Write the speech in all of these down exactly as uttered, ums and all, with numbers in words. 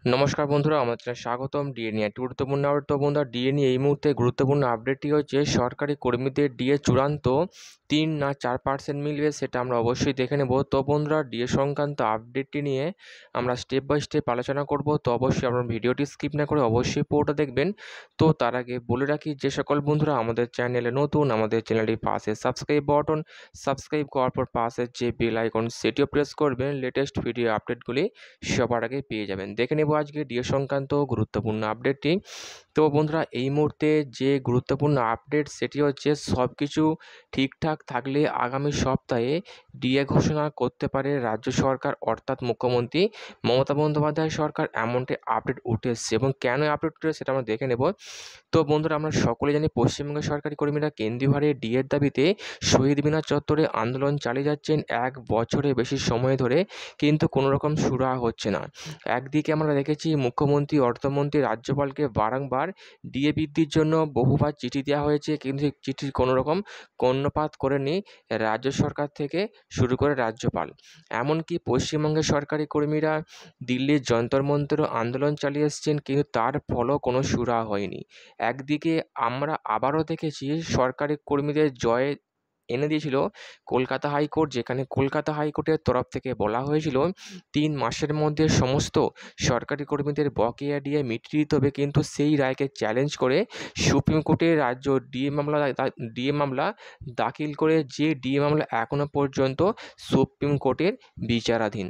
নমস্কার বন্ধুরা, আমার চ্যানেলে স্বাগতম। ডিএ নিয়ে একটি গুরুত্বপূর্ণ আপডেট। তো বন্ধুরা, ডিএ নিয়ে এই মুহূর্তে গুরুত্বপূর্ণ আপডেটটি হচ্ছে সরকারি কর্মীদের ডিএ চূড়ান্ত তিন না চার পার্সেন্ট মিলবে, সেটা আমরা অবশ্যই দেখে নেব। তো বন্ধুরা, ডিএ সংক্রান্ত আপডেটটি নিয়ে আমরা স্টেপ বাই স্টেপ আলোচনা করব। তো অবশ্যই আপনার ভিডিওটি স্কিপ না করে অবশ্যই পুরোটা দেখবেন। তো তার আগে বলে রাখি, যে সকল বন্ধুরা আমাদের চ্যানেলে নতুন, আমাদের চ্যানেলটির পাশে সাবস্ক্রাইব বাটন, সাবস্ক্রাইব করার পর পাশের যে বেল আইকন সেটিও প্রেস করবেন। লেটেস্ট ভিডিও আপডেটগুলি সবার আগে পেয়ে যাবেন। দেখে নেব আজকে ডিএ সংক্রান্ত গুরুত্বপূর্ণ আপডেটটি। তো বন্ধুরা, এই মুহূর্তে যে গুরুত্বপূর্ণ আপডেট সেটি হচ্ছে সব কিছু ঠিকঠাক থাকলে আগামী সপ্তাহে ডিএ ঘোষণা করতে পারে রাজ্য সরকার, অর্থাৎ মুখ্যমন্ত্রী মমতা বন্দ্যোপাধ্যায় সরকার। এমনটি আপডেট উঠে এসছে এবং কেন আপডেট উঠে সেটা আমরা দেখে নেব। তো বন্ধুরা, আমরা সকলে জানি পশ্চিমবঙ্গের সরকারি কর্মীরা কেন্দ্রীয় হারে ডিএর দাবিতে শহীদ মিনার চত্বরে আন্দোলন চালিয়ে যাচ্ছেন এক বছরের বেশি সময় ধরে, কিন্তু কোনো রকম সুরাহা হচ্ছে না। একদিকে আমরা দেখেছি মুখ্যমন্ত্রী, অর্থমন্ত্রী, রাজ্যপালকে বারংবার ডিএ বৃদ্ধির জন্য বহুবার চিঠি দেওয়া হয়েছে, কিন্তু সেই চিঠির কোনো রকম কর্ণপাত করেনি রাজ্য সরকার থেকে শুরু করে রাজ্যপাল। এমনকি পশ্চিমবঙ্গের সরকারি কর্মীরা দিল্লির যন্তর মন্তর আন্দোলন চালিয়ে এসছেন, কিন্তু তার ফলও কোনো সুরাহা হয়নি। একদিকে আমরা আবারও দেখেছি সরকারি কর্মীদের জয় এনে দিয়েছিল কলকাতা হাইকোর্ট, যেখানে কলকাতা হাইকোর্টের তরফ থেকে বলা হয়েছিল তিন মাসের মধ্যে সমস্ত সরকারি কর্মীদের বকেয়া ডিএ মিটিয়ে দিতে হবে, কিন্তু সেই রায়কে চ্যালেঞ্জ করে সুপ্রিম কোর্টে রাজ্য ডিএ মামলা ডিএ মামলা দাখিল করে, যে ডিএ মামলা এখনও পর্যন্ত সুপ্রিম কোর্টের বিচারাধীন।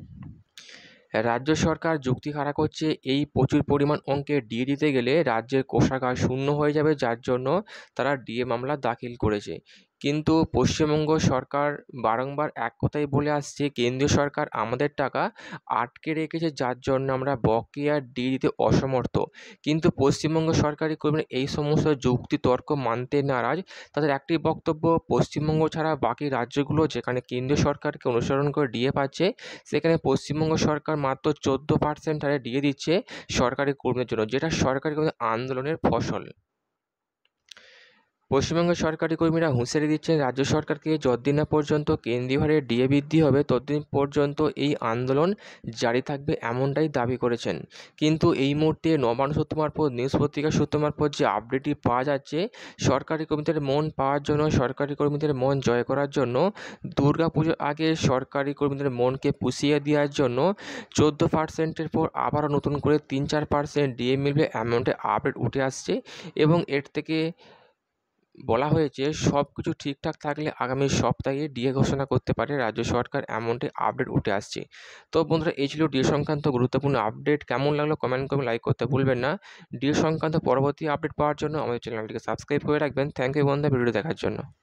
রাজ্য সরকার যুক্তি খাড়া করছে এই প্রচুর পরিমাণ অঙ্কের ডিএ দিতে গেলে রাজ্যের কোষাগার শূন্য হয়ে যাবে, যার জন্য তারা ডিএ মামলা দাখিল করেছে। কিন্তু পশ্চিমবঙ্গ সরকার বারংবার এক কথাই বলে আসছে, কেন্দ্রীয় সরকার আমাদের টাকা আটকে রেখেছে, যার জন্য আমরা বকেয়া ডিএ দিতে অসমর্থ। কিন্তু পশ্চিমবঙ্গ সরকারি কর্মীরা এই সমস্ত যুক্তি তর্ক মানতে নারাজ। তাদের একটি বক্তব্য, পশ্চিমবঙ্গ ছাড়া বাকি রাজ্যগুলো যেখানে কেন্দ্রীয় সরকারকে অনুসরণ করে ডিএ পাচ্ছে, সেখানে পশ্চিমবঙ্গ সরকার মাত্র চোদ্দো পার্সেন্ট হারে ডিএ দিচ্ছে সরকারি কর্মীদের জন্য, যেটা সরকারি কর্মী আন্দোলনের ফসল। পশ্চিমবঙ্গের সরকারি কর্মীরা হুঁশিয়ারি দিচ্ছেন রাজ্য সরকারকে, যতদিন না পর্যন্ত কেন্দ্রীয় হারে ডিএ বৃদ্ধি হবে ততদিন পর্যন্ত এই আন্দোলন জারি থাকবে, এমনটাই দাবি করেছেন। কিন্তু এই মুহূর্তে নবান্ন সূত্র মারফত, নিউজ পত্রিকার সূত্র মারফত যে আপডেটটি পাওয়া যাচ্ছে, সরকারি কর্মীদের মন পাওয়ার জন্য, সরকারি কর্মীদের মন জয় করার জন্য, দুর্গাপুজোর আগে সরকারি কর্মীদের মনকে পুষিয়ে দেওয়ার জন্য চোদ্দো পার্সেন্টের পর আবারও নতুন করে তিন চার পার্সেন্ট ডিএ মিলবে, এমনটা আপডেট উঠে আসছে। এবং এর থেকে বলা হয়েছে সব কিছু ঠিকঠাক থাকলে আগামী সপ্তাহে ডিএ ঘোষণা করতে পারে রাজ্য সরকার, এমনটি আপডেট উঠে আসছে। তো বন্ধুরা, এই ছিল ডিএ সংক্রান্ত গুরুত্বপূর্ণ আপডেট। কেমন লাগলো কমেন্ট করে লাইক করতে ভুলবেন না। ডিএ সংক্রান্ত পরবর্তী আপডেট পাওয়ার জন্য আমাদের চ্যানেলটিকে সাবস্ক্রাইব করে রাখবেন। থ্যাংক ইউ বন্ধুরা, ভিডিও দেখার জন্য।